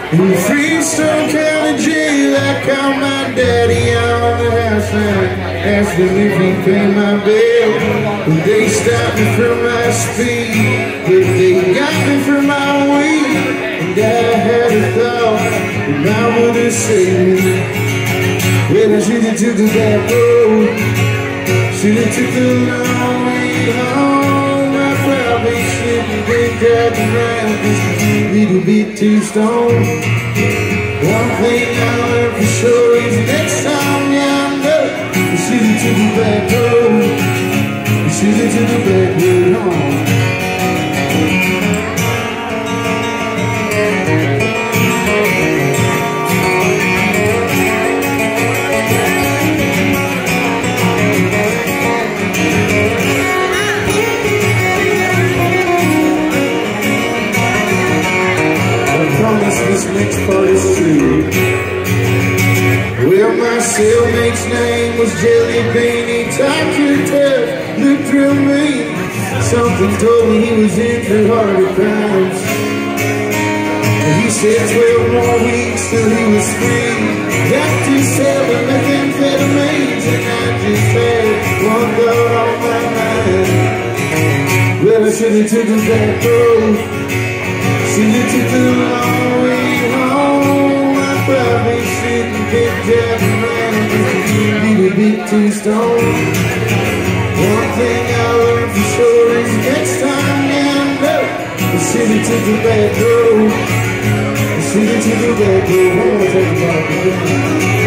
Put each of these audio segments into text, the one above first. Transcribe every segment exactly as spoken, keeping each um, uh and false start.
In Freestone County Jail, I called my daddy on the house line, asked him if he'd pay my bill. But they stopped me for my speed, but they got me for my weed. And I had a thought that I would have saved me. Well, I should have took the back road, should have took the long way home. I probably shouldn't be driving around just a little bit too stoned. One thing I learned for sure is next time you know, you should have took the back road, you should have took the back road home. This next part is true. Well, my cellmate's name was Jelly Bean. He talked real tough, looked real mean. Something told me he was in for harder crimes. He said twelve more weeks till he was free. Got to sell the methamphetamines, and I just had one thought on my mind. Well, I should have took the back road, should have took the long way home. I probably shouldn't be driving around just a little bit too stoned. One thing I learned for sure is next time you know, you should have took the back road, you should have took the back road. I wanna take the back road.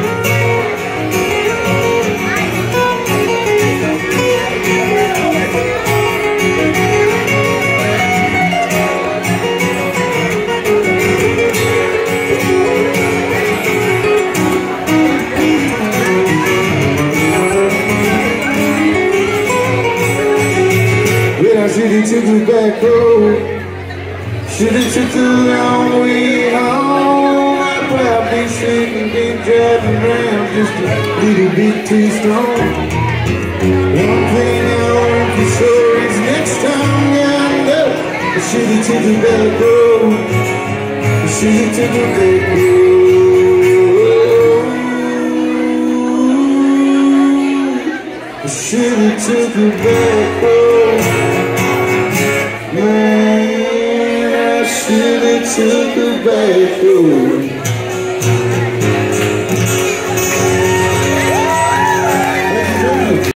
I should've took the back road, should've took the long way home. I probably shouldn't be driving around just a little bit too strong. One thing I learned for sure is next time I know, I should've took the back road, I should've took the back road, I should've took the back road. Man, I should've took the back road.